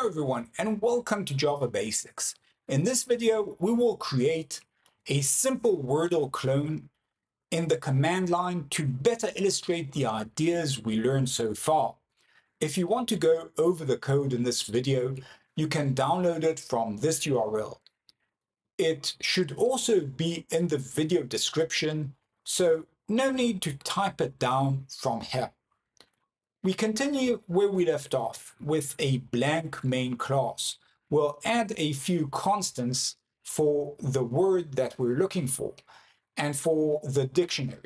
Hello everyone and welcome to Java Basics. In this video, we will create a simple WORDLE clone in the command line to better illustrate the ideas we learned so far. If you want to go over the code in this video, you can download it from this URL. It should also be in the video description, so no need to type it down from here. We continue where we left off with a blank main class. We'll add a few constants for the word that we're looking for and for the dictionary.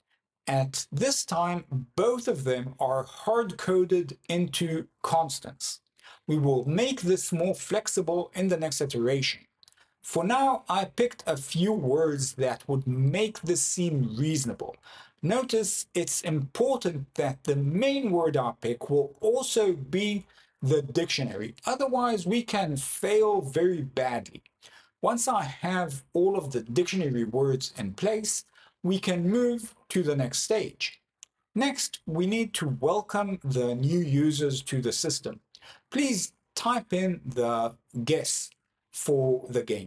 At this time, both of them are hard-coded into constants. We will make this more flexible in the next iteration. For now, I picked a few words that would make this seem reasonable. Notice it's important that the main word I pick will also be the dictionary, otherwise we can fail very badly. Once I have all of the dictionary words in place, we can move to the next stage. Next, we need to welcome the new users to the system. Please type in the guess for the game.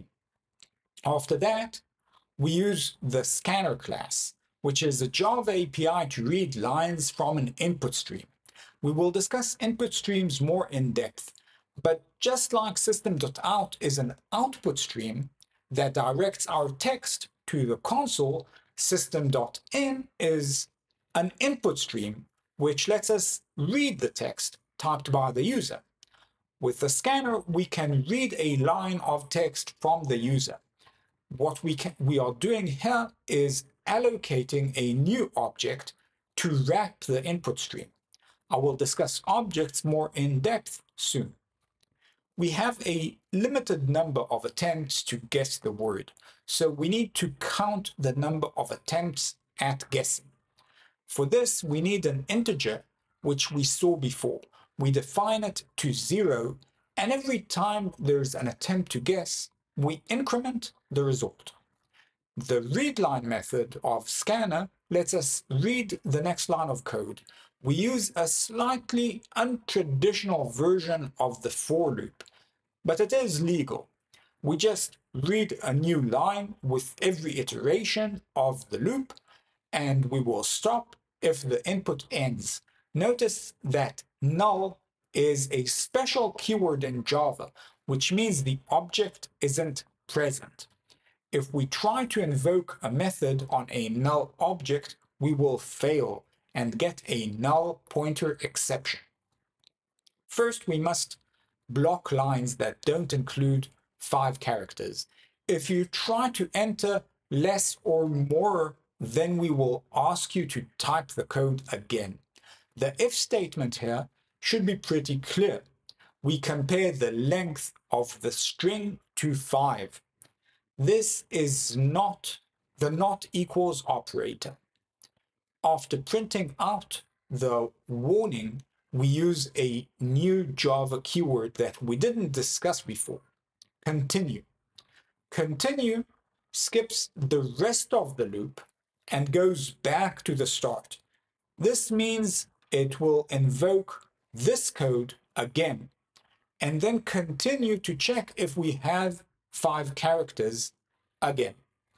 After that, we use the scanner class, which is a Java API to read lines from an input stream. We will discuss input streams more in depth, but just like system.out is an output stream that directs our text to the console, system.in is an input stream which lets us read the text typed by the user. With the scanner, we can read a line of text from the user. What we are doing here is allocating a new object to wrap the input stream. I will discuss objects more in depth soon. We have a limited number of attempts to guess the word, so we need to count the number of attempts at guessing. For this, we need an integer, which we saw before. We define it to 0, and every time there's an attempt to guess, we increment the result. The readLine method of scanner lets us read the next line of code. We use a slightly untraditional version of the for loop, but it is legal. We just read a new line with every iteration of the loop, and we will stop if the input ends. Notice that null is a special keyword in Java, which means the object isn't present. If we try to invoke a method on a null object, we will fail and get a null pointer exception. First, we must block lines that don't include 5 characters. If you try to enter less or more, then we will ask you to type the code again. The if statement here should be pretty clear. We compare the length of the string to 5. This is not the not equals operator. After printing out the warning, we use a new Java keyword that we didn't discuss before, continue. Continue skips the rest of the loop and goes back to the start. This means it will invoke this code again, and then continue to check if we have 5 characters again.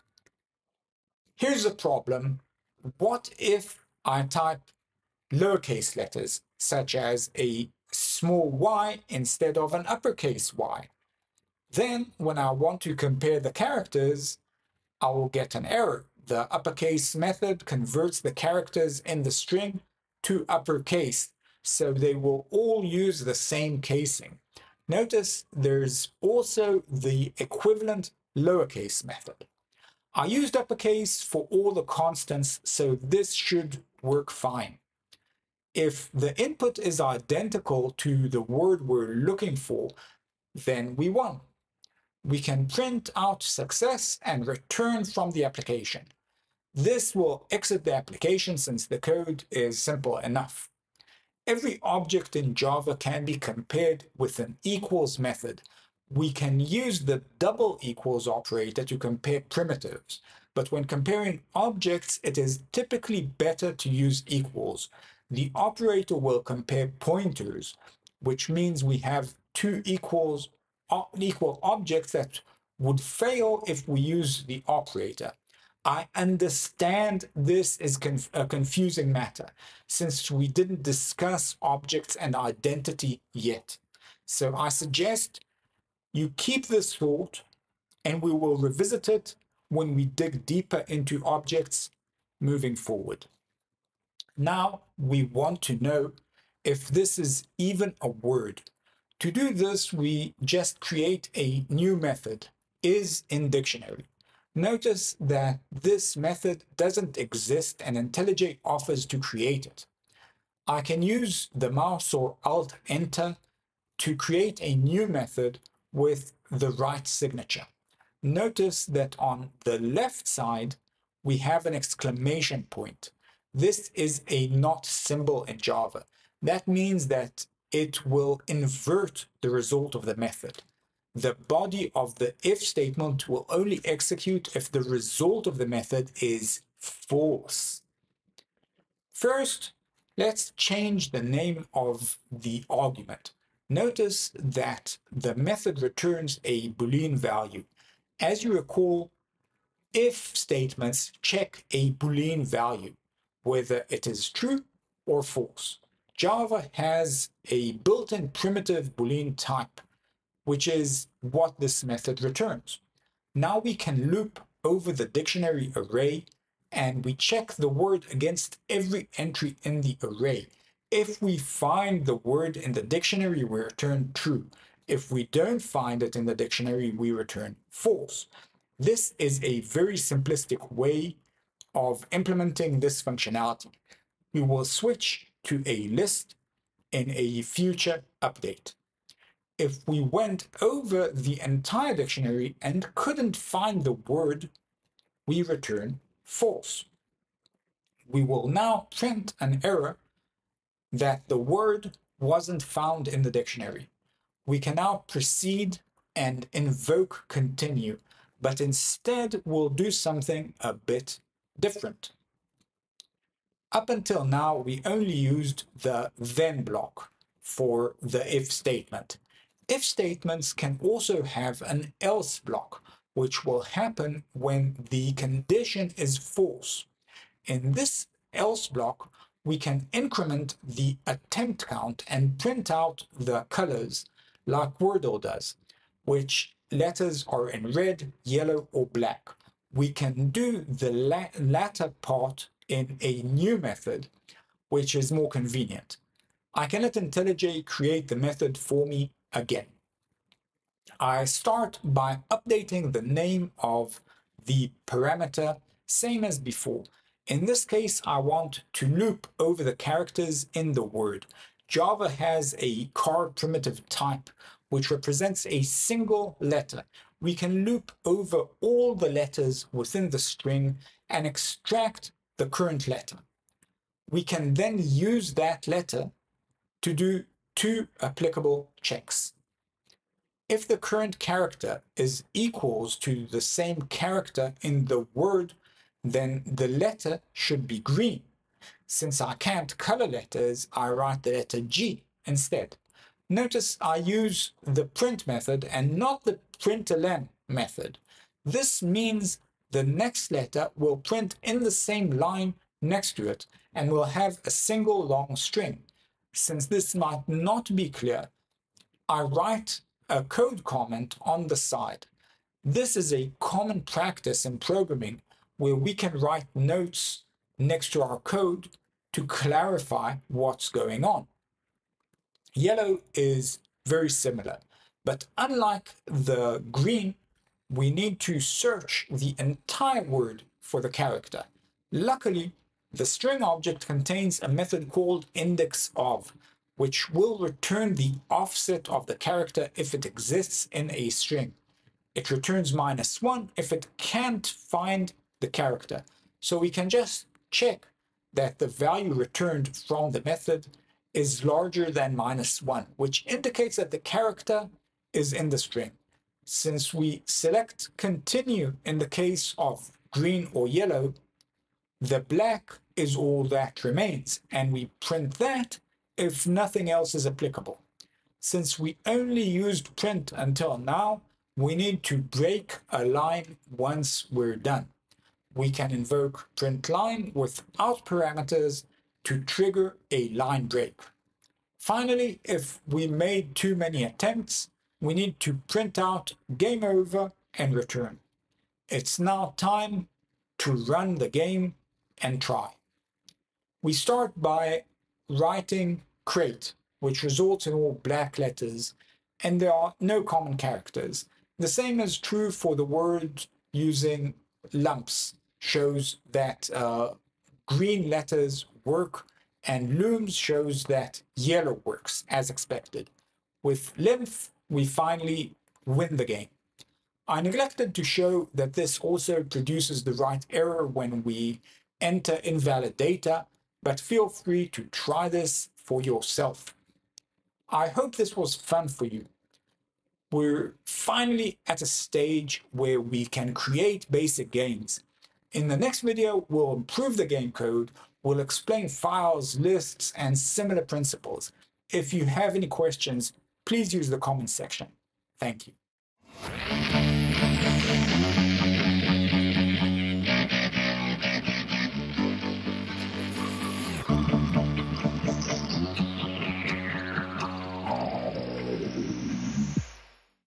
Here's the problem. What if I type lowercase letters, such as a small y instead of an uppercase y? Then, when I want to compare the characters, I will get an error. The uppercase method converts the characters in the string to uppercase, so they will all use the same casing. Notice there's also the equivalent lowercase method. I used uppercase for all the constants, so this should work fine. If the input is identical to the word we're looking for, then we won. We can print out success and return from the application. This will exit the application since the code is simple enough. Every object in Java can be compared with an equals method. We can use the double equals operator to compare primitives, but when comparing objects, it is typically better to use equals. The operator will compare pointers, which means we have two equal objects that would fail if we use the operator. I understand this is a confusing matter since we didn't discuss objects and identity yet. So I suggest you keep this thought and we will revisit it when we dig deeper into objects moving forward. Now we want to know if this is even a word. To do this, we just create a new method, isInDictionary. Notice that this method doesn't exist and IntelliJ offers to create it. I can use the mouse or Alt-Enter to create a new method with the right signature. Notice that on the left side, we have an exclamation point. This is a not symbol in Java. That means that it will invert the result of the method. The body of the if statement will only execute if the result of the method is false. First, let's change the name of the argument. Notice that the method returns a boolean value. As you recall, if statements check a boolean value, whether it is true or false. Java has a built-in primitive boolean type, which is what this method returns. Now we can loop over the dictionary array and we check the word against every entry in the array. If we find the word in the dictionary, we return true. If we don't find it in the dictionary, we return false. This is a very simplistic way of implementing this functionality. We will switch to a list in a future update. If we went over the entire dictionary and couldn't find the word, we return false. We will now print an error that the word wasn't found in the dictionary. We can now proceed and invoke continue, but instead we'll do something a bit different. Up until now, we only used the then block for the if statement. If statements can also have an else block, which will happen when the condition is false. In this else block, we can increment the attempt count and print out the colors like WORDLE does, which letters are in red, yellow, or black. We can do the latter part in a new method, which is more convenient. I can let IntelliJ create the method for me again. I start by updating the name of the parameter, same as before. In this case, I want to loop over the characters in the word. Java has a char primitive type, which represents a single letter. We can loop over all the letters within the string and extract the current letter. We can then use that letter to do two applicable checks. If the current character is equals to the same character in the word, then the letter should be green. Since I can't color letters, I write the letter G instead. Notice I use the print method and not the println method. This means the next letter will print in the same line next to it and will have a single long string. Since this might not be clear, I write a code comment on the side. This is a common practice in programming where we can write notes next to our code to clarify what's going on. Yellow is very similar, but unlike the green, we need to search the entire word for the character. Luckily, the string object contains a method called indexOf, which will return the offset of the character if it exists in a string. It returns -1 if it can't find the character. So we can just check that the value returned from the method is larger than -1, which indicates that the character is in the string. Since we select continue in the case of green or yellow, the black is all that remains, and we print that if nothing else is applicable. Since we only used print until now, we need to break a line once we're done. We can invoke println without parameters to trigger a line break. Finally, if we made too many attempts, we need to print out game over and return. It's now time to run the game and try. We start by writing crate, which results in all black letters, and there are no common characters. The same is true for the word using lumps, shows that green letters work, and looms shows that yellow works, as expected. With length, we finally win the game. I neglected to show that this also produces the right error when we enter invalid data, but feel free to try this for yourself. I hope this was fun for you. We're finally at a stage where we can create basic games. In the next video, we'll improve the game code, we'll explain files, lists, and similar principles. If you have any questions, please use the comments section. Thank you.